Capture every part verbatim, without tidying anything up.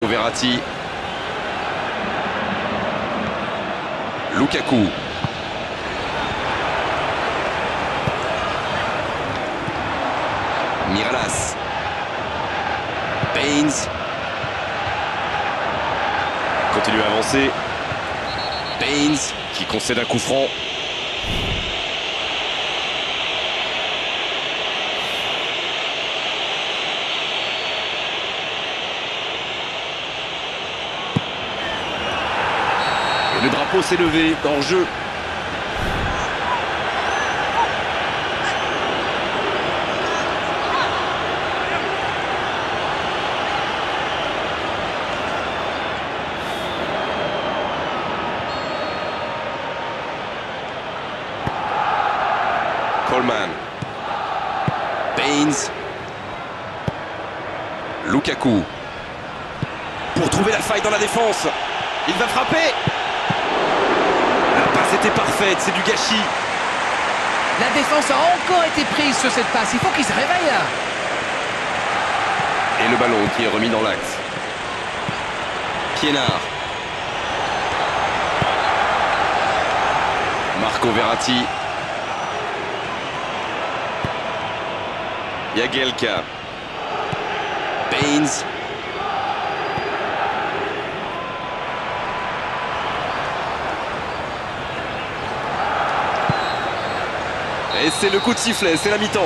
Verratti. Lukaku. Mirallas. Baines. Continue à avancer. Baines qui concède un coup franc. Et le drapeau s'est levé hors jeu. Coleman. Baines. Lukaku. Pour trouver la faille dans la défense. Il va frapper. La passe était parfaite, c'est du gâchis. La défense a encore été prise sur cette passe. Il faut qu'il se réveille là. Et le ballon qui est remis dans l'axe. Pienaar. Marco Verratti. Jagielka. Baines. Et c'est le coup de sifflet, c'est la mi-temps.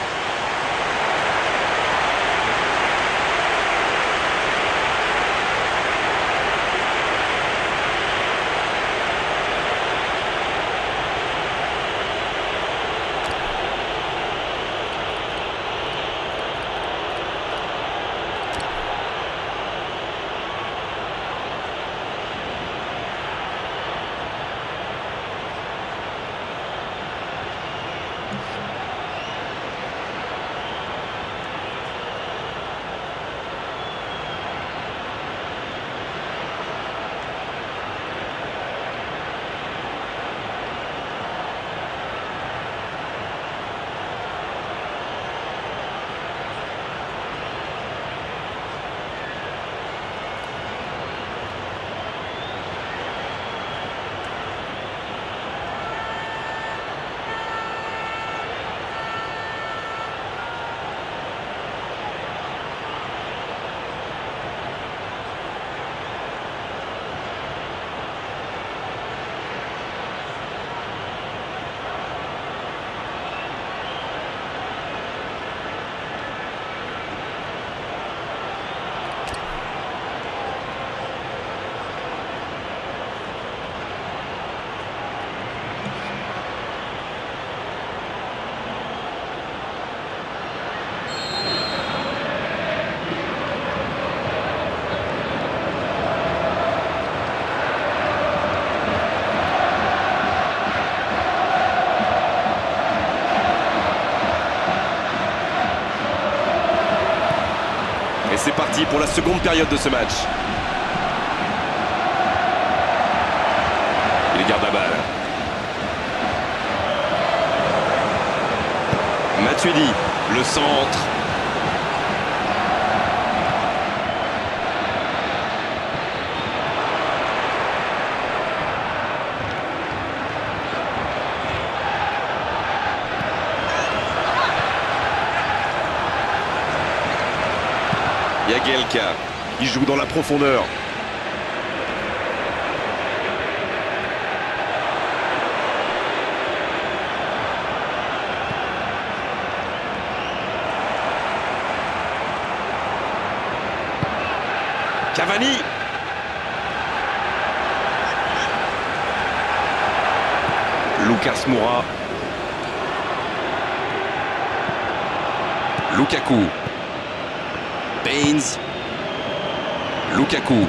Et c'est parti pour la seconde période de ce match. Il garde la balle. Matuidi, le centre. Jagielka, il joue dans la profondeur. Cavani. Lucas Moura. Lukaku. Baines. Lukaku.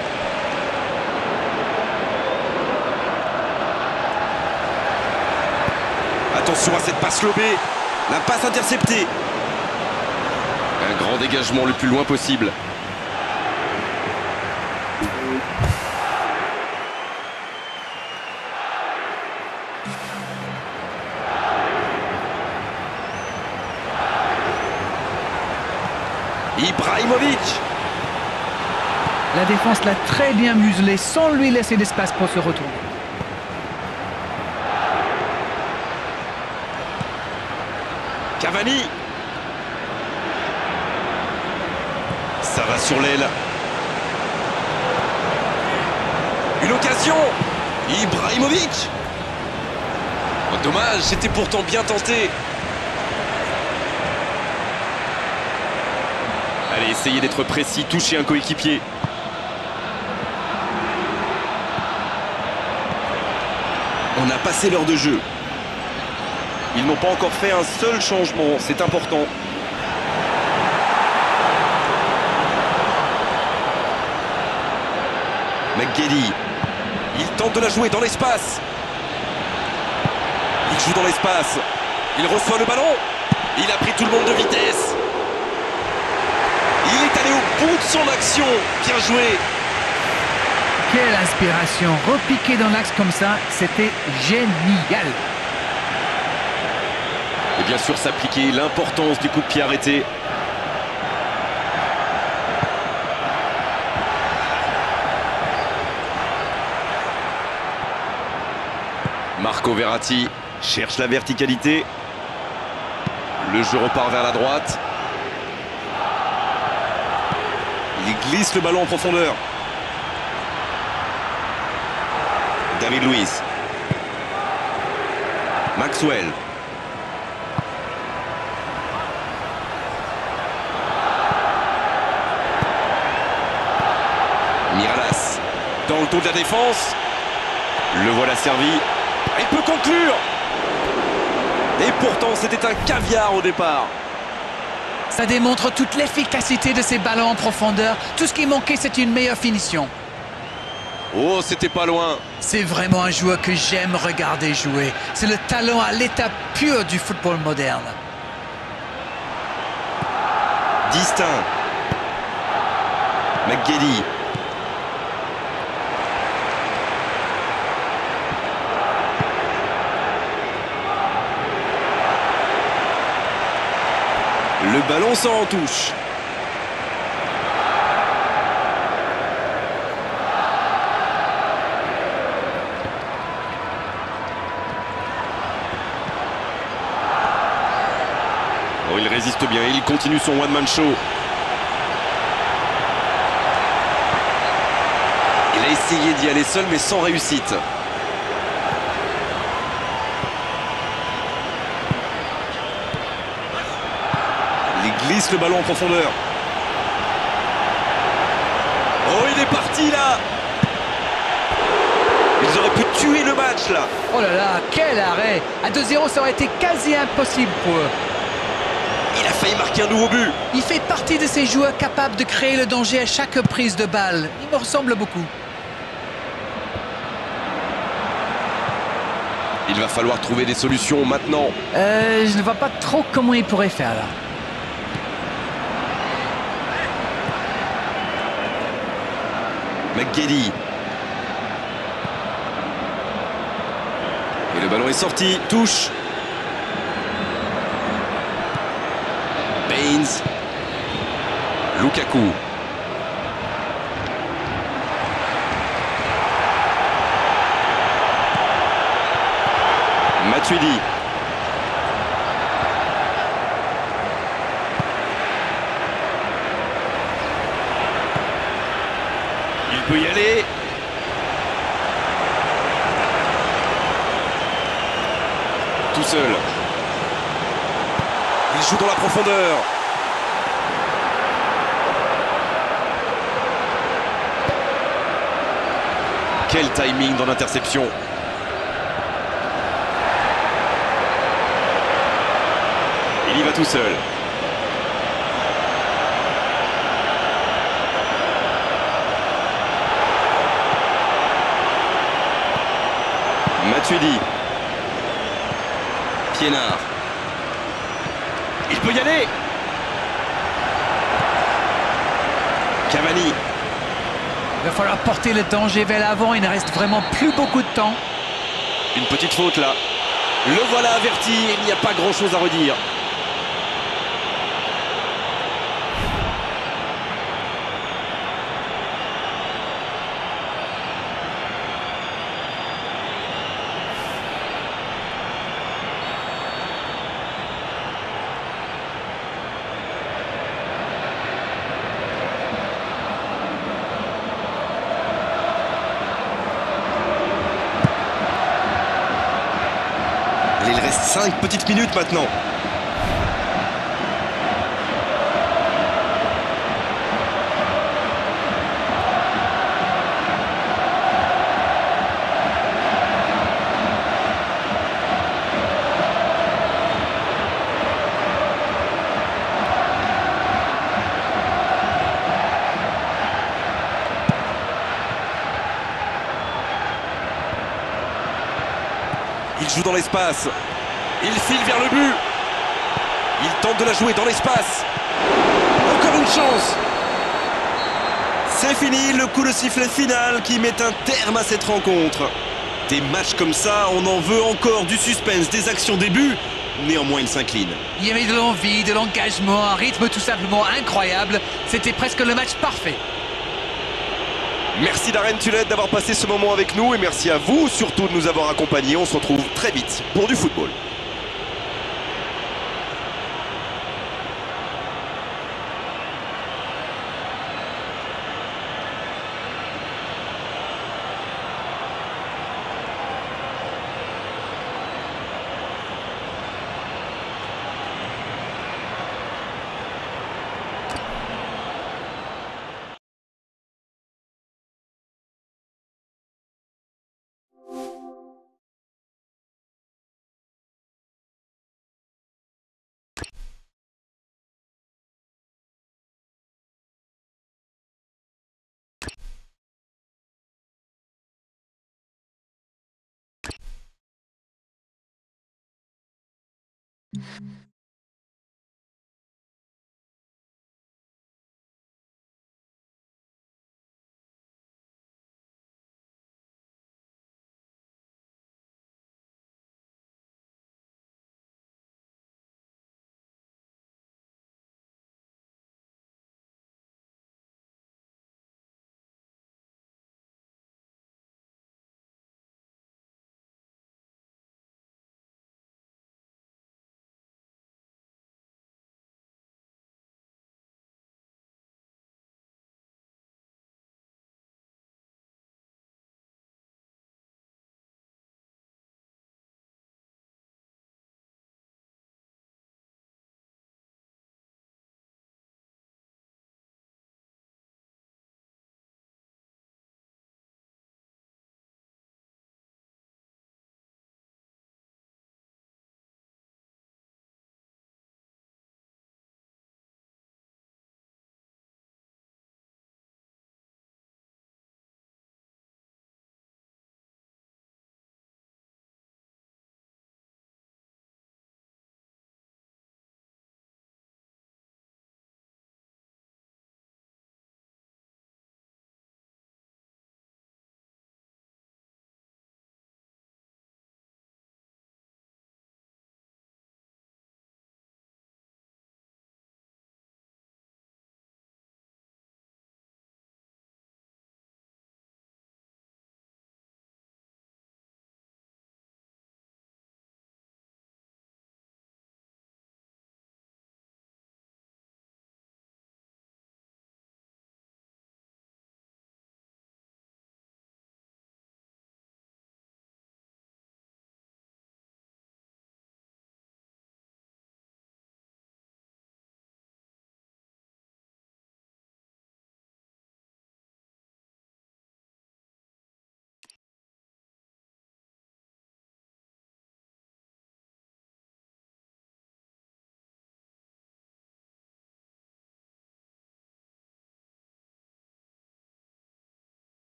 Attention à cette passe lobée. La passe interceptée. Un grand dégagement le plus loin possible. Ibrahimovic. La défense l'a très bien muselé sans lui laisser d'espace pour se retourner. Cavani. Ça va sur l'aile. Une occasion. Ibrahimovic. Oh, dommage, c'était pourtant bien tenté. Allez, essayez d'être précis, toucher un coéquipier. On a passé l'heure de jeu. Ils n'ont pas encore fait un seul changement, c'est important. McGeady, il tente de la jouer dans l'espace. Il joue dans l'espace. Il reçoit le ballon. Il a pris tout le monde de vitesse. Il est allé au bout de son action. Bien joué. Quelle inspiration. Repiquer dans l'axe comme ça, c'était génial. Et bien sûr s'appliquer l'importance du coup de pied arrêté. Marco Verratti cherche la verticalité. Le jeu repart vers la droite. Il glisse le ballon en profondeur. David Luiz. Maxwell. Miralas. Dans le dos de la défense. Le voilà servi. Il peut conclure. Et pourtant, c'était un caviar au départ. Ça démontre toute l'efficacité de ces ballons en profondeur. Tout ce qui manquait, c'est une meilleure finition. Oh, c'était pas loin. C'est vraiment un joueur que j'aime regarder jouer. C'est le talent à l'état pur du football moderne. Distinct. McGeady. Le ballon sort en touche. Oh, il résiste bien, il continue son one-man show. Il a essayé d'y aller seul mais sans réussite. Il glisse le ballon en profondeur. Oh, il est parti là. Ils auraient pu tuer le match là. Oh là là, quel arrêt! À deux zéro, ça aurait été quasi impossible pour eux. Il a failli marquer un nouveau but. Il fait partie de ces joueurs capables de créer le danger à chaque prise de balle. Il me ressemble beaucoup. Il va falloir trouver des solutions maintenant. Euh, je ne vois pas trop comment il pourrait faire là. McGeady. Et le ballon est sorti. Touche. Baines. Lukaku. Matuidi. Il peut y aller. Tout seul. Il joue dans la profondeur. Quel timing dans l'interception. Il y va tout seul. Matuidi. Pienaar. Il peut y aller. Cavani. Il va falloir porter le danger vers l'avant. Il ne reste vraiment plus beaucoup de temps. Une petite faute là. Le voilà averti. Il n'y a pas grand chose à redire. Allez, il reste cinq petites minutes maintenant. Il joue dans l'espace. Il file vers le but. Il tente de la jouer dans l'espace. Encore une chance. C'est fini, le coup de sifflet final qui met un terme à cette rencontre. Des matchs comme ça, on en veut encore, du suspense, des actions des buts. Néanmoins, il s'incline. Il y avait de l'envie, de l'engagement, un rythme tout simplement incroyable. C'était presque le match parfait. Merci Darren Tulette d'avoir passé ce moment avec nous et merci à vous surtout de nous avoir accompagnés. On se retrouve très vite pour du football.